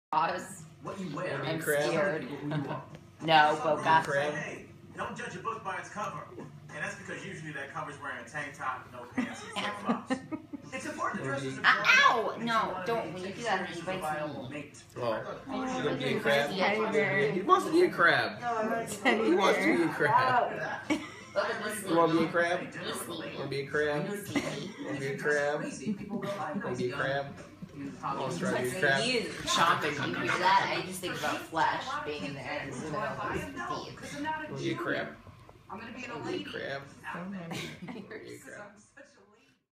Pause. What you wear. I'm crab? scared. Who you are. No, Boca. Crab? Hey, don't judge a book by its cover. And that's because usually that cover's wearing a tank top, no pants, and flip-flops. It's important to dress as a Ow! No, don't. When you do that, he bites me. Oh. Oh, You gonna be a look crab? at this teddy He wants to be a crab. He wants to be a crab. Look at this You want to be a crab? He's sleepy. Want to be a crab? He's sleepy. Want to be a crab? Want to be a crab? Let's try to be a When crab. he is chomping, you hear that? I just think about flesh being in there and in the middle of his teeth. Want to be a crab? I'm gonna be an Want to be a elite. crab? Out there. Want to be a crab?